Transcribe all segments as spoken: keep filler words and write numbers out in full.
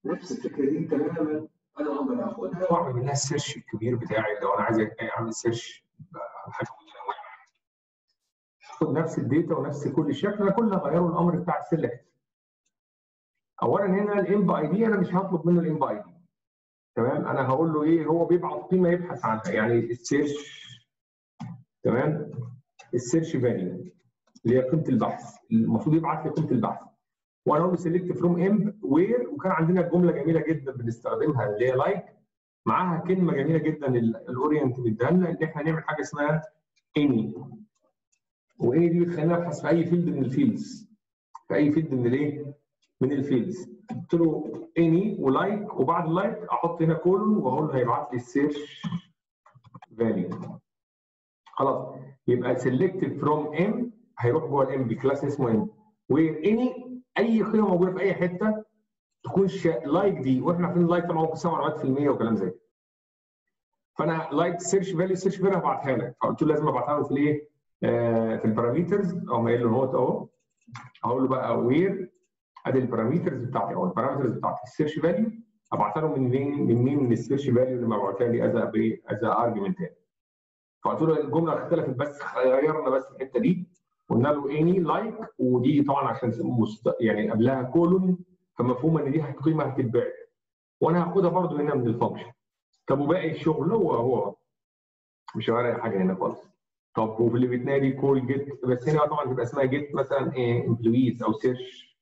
نفس الفكره دي تماما انا اقدر اخدها واعمل منها السيرش الكبير بتاعي. لو انا عايز اعمل سيرش حاجه متنوعه، اخد نفس الداتا ونفس كل الشكل، انا كل اللي هغيره الامر بتاع السيلكت. اولا هنا الام اي دي انا مش هطلب منه الام اي دي، تمام؟ انا هقول له ايه؟ هو بيبعت قيمه يبحث عنها، يعني السيرش، تمام؟ السيرش فاليو اللي هي قيمه البحث، المفروض يبعت لي قيمه البحث، وانا اقول له سيلكت فروم ام وير. وكان عندنا جمله جميله جدا بنستخدمها اللي هي لايك، معاها كلمه جميله جدا الاورينت مديها لنا ان احنا نعمل حاجه اسمها اني، واني دي بتخلينا نبحث في اي فيلد من الفيلدز، في اي فيلد من الايه؟ من الفيلدز. قلت له اني ولايك، وبعد اللايك احط هنا كولون واقول له هيبعت لي السيرش فاليو. خلاص، يبقى سيلكت فروم ام هيروح جوه الام بكلاس اسمه ام، وير اني اي قيمه موجوده في اي حته تكون لايك دي، واحنا عارفين اللايك طبعا ممكن سبع معلومات في المية وكلام زي كده. فانا لايك سيرش فاليو، سيرش فاليو هبعتها لك، فقلت له لازم ابعتها له في الايه؟ آه في البارامترز، او ما قايل له نوت اهو، هقول له بقى وير ادي البارامترز بتاعتي او البارامترز بتاعت السيرش فاليو، ابعتها له من مين؟ من مين؟ من السيرش فاليو اللي مبعوتها لي از بايه؟ از ارجيومنت. فقلت له الجمله اختلفت بس غيرنا بس الحته دي، قلنا له اني لايك، ودي طبعا عشان مست... يعني قبلها كولون، فمفهوم ان دي قيمه هتتباع، وانا هاخدها برده هنا من الفانكشن. طب وباقي الشغل هو هو مش هغير حاجه هنا خالص. طب وفي اللي بتنادي كول جيت، بس هنا طبعا تبقى اسمها جيت مثلا ايه؟ امبلويز او سيرش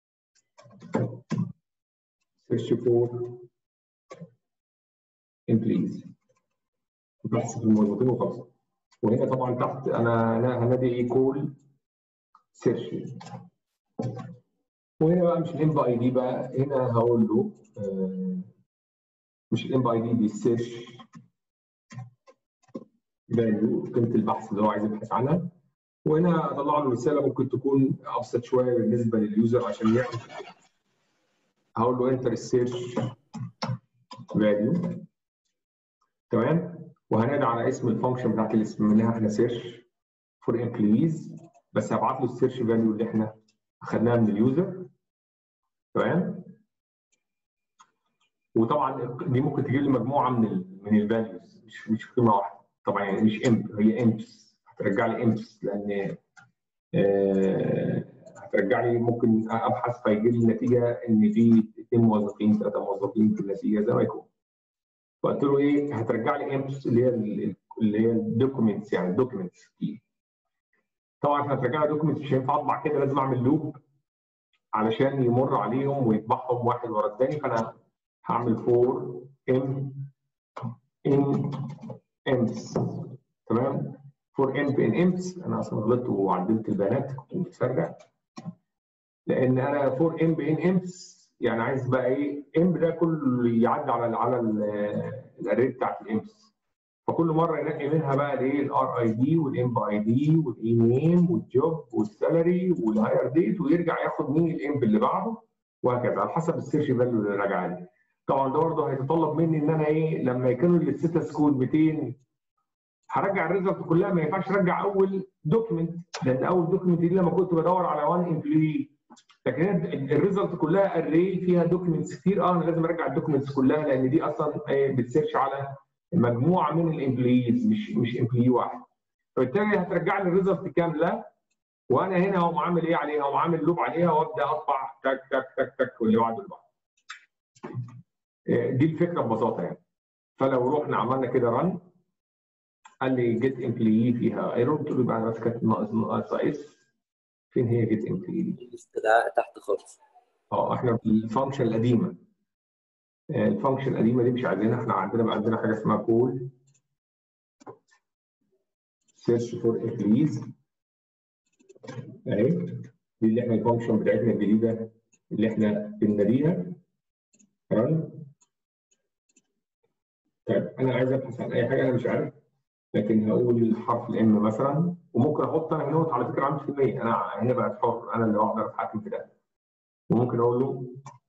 سيرش فور امبلويز، بحث في الموظفين وخلاص. وهنا طبعا تحت انا انا هنادي ايه؟ كول سيرش. وهنا بقى مش الام اي دي بقى، هنا هقول له آه مش الام اي دي، دي السيرش فاليو، قيمه البحث اللي هو عايز يبحث عنها. وهنا اطلع له رساله ممكن تكون ابسط شويه بالنسبه لليوزر عشان يعرف. هقول له انتر السيرش فاليو، تمام؟ وهنادي على اسم الفانكشن بتاعت اللي اسمها احنا سيرش فور امبلويز، بس هبعت له السيرش فاليو اللي احنا اخذناها من اليوزر، تمام؟ وطبعا دي ممكن تجيب لي مجموعه من ال من الفاليوز، مش مش قيمه واحده طبعا، يعني مش امب، هي امبس، هترجع لي امبس، لان آه هترجع لي ممكن ابحث فيجيب لي النتيجه ان في اثنين موظفين ثلاثه موظفين في النتيجه زي ما يكون. فقلت له ايه؟ هترجع لي امبس اللي هي اللي هي الدوكيومنتس، يعني الدوكيومنتس دي. طبعا عشان هترجع لي دوكيومنتس مش هينفع اطبع كده، لازم اعمل لوب علشان يمر عليهم ويطبعهم واحد ورا الثاني. فانا هعمل فور ام ان امبس، تمام؟ فور امب ان امبس. انا اصلا غلطت وعدلت البيانات، كنت متسرع، لان انا فور امب ان امبس يعني عايز بقى ايه؟ امب ده كله يعدي على على الاري بتاعت الامبس، فكل مره ينقي منها بقى الايه؟ الار اي دي والامب اي دي والاي نيم والجوب والسالري والهاير ديت، ويرجع ياخد مين؟ الامب اللي بعده، وهكذا على حسب السيرش فاليو اللي راجع لي. طبعا ده برضه هيتطلب مني ان انا ايه؟ لما يكونوا الستاتس كود مئتين هرجع الريزلت كلها، ما ينفعش ارجع اول دوكيمنت، لان اول دوكيمنت دي لما كنت بدور على واحد امبلوي، لكن الريزلت كلها اري فيها دوكيمنتس كتير، اه انا لازم ارجع الدوكيمنتس كلها، لان دي اصلا بتسيرش على مجموعه من الامبلويز، مش مش امبلوي واحد. فبالتالي هترجع لي الريزلت كامله، وانا هنا هقوم عامل ايه عليها؟ هقوم عامل لوب عليها وابدا اطبع تك تك تك تك واللي بعده اللي بعده. دي الفكره ببساطه يعني. فلو رحنا عملنا كده رن، قال لي جيت امبلوي فيها ايرور، قلت له يبقى انا بس كانت ناقص ناقص اس. فين هي جيت امبلوي دي؟ الاستدعاء تحت خالص. اه احنا في الفانكشن القديمه، الفانكشن القديمه دي مش عايزينها، احنا عندنا بقى عندنا حاجه اسمها كول سيرش فور امبلويز اهي، دي اللي احنا الفانكشن بتاعتنا الجديده اللي احنا بنناديها رن. طيب انا عايز ابحث عن اي حاجه انا مش عارف، لكن هقول حرف الام مثلا، وممكن احط انا نوت على فكره عندي في المية، انا هنا بقى حر، انا اللي اقدر اتحكم في ده. وممكن اقول له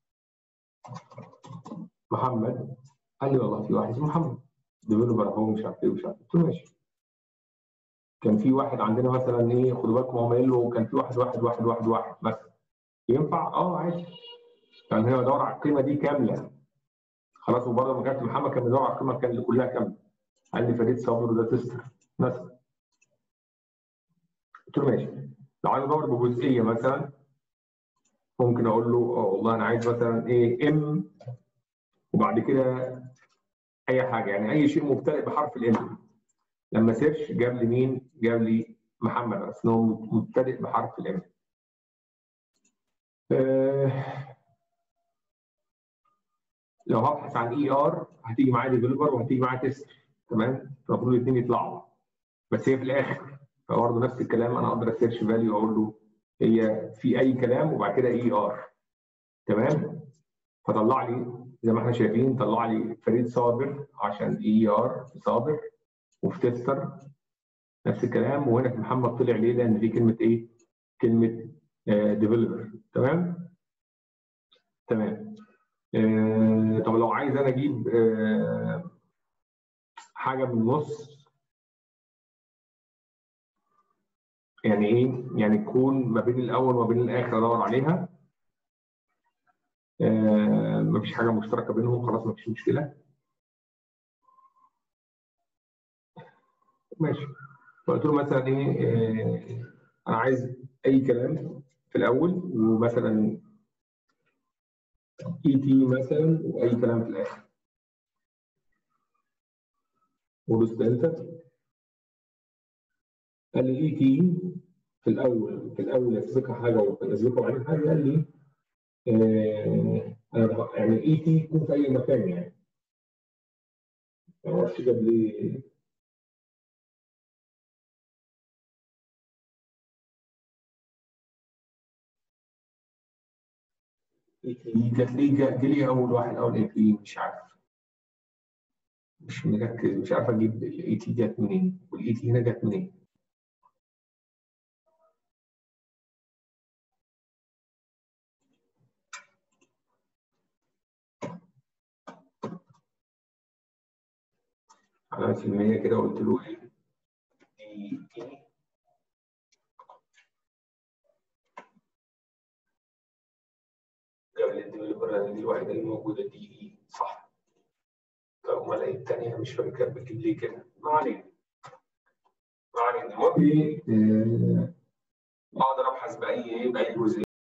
محمد، قال لي والله في واحد اسمه محمد ديفلوبر اهو مش عارف ايه ومش عارف، قلت له ماشي. كان في واحد عندنا مثلا ايه؟ خدوا بالكم هو قايل له كان في واحد واحد واحد واحد واحد مثلا، ينفع؟ اه عادي. يعني هنا بدور على القيمه دي كامله خلاص، وبرضه ما كانت محمد كان بيدور على القيمه كان كلها كامله. قال لي فريد صابر وده تستر مثلا. قلت له ماشي. لو عايز ادور بجزئيه مثلا ممكن اقول له اه والله انا عايز مثلا ايه ام وبعد كده اي حاجه، يعني اي شيء مبتدئ بحرف الام. لما سيرش جاب لي مين؟ جاب لي محمد، بس هو مبتدئ بحرف الام. أه لو هبحث عن اي ار هتيجي معايا ديفلوبر وهتيجي معايا تيست، تمام؟ المفروض الاثنين يطلعوا، بس هي في الاخر فبرضه نفس الكلام انا اقدر اسيرش فاليو واقول له هي في اي كلام وبعد كده اي ار، تمام؟ فطلع لي زي ما احنا شايفين، طلع لي فريد صابر عشان اي ار في صابر، وفي تيستر نفس الكلام، وهنا في محمد طلع ليه؟ لان دي كلمه ايه؟ كلمه ديفلوبر، تمام؟ تمام. آه طب لو عايز انا اجيب آه حاجه من النص، يعني ايه؟ يعني تكون ما بين الاول وما بين الاخر ادور عليها. آه مفيش حاجه مشتركه بينهم، خلاص مفيش مشكله. ماشي. فقلت له مثلا ايه؟ آه انا عايز اي كلام في الاول ومثلا اي تي مثلا واي كلام في الاخر، ودوست انتر. قال لي اي تي في الاول، في الاول اسبقها حاجه واسبقها بعدين حاجه. قال لي آه يعني اي تي يكون في اي مكان، يعني ما اعرفش جاب لي اي تي. جات لي جالي اول واحد اول اي تي، مش عارف، مش مركز، مش عارف اجيب الاي تي جت منين والاي تي هنا جت منين. على المية كده قلت له ايه؟ دي تي جاب لي الديفلوبر لان دي الوحيده اللي موجوده، دي اي صح. طب امال ايه الثانيه؟ مش فاكر كانت بتجيب لي كده. ما علينا ما علينا. المهم ايه؟ آه، اقدر ابحث باي ايه؟ باي جزئيه.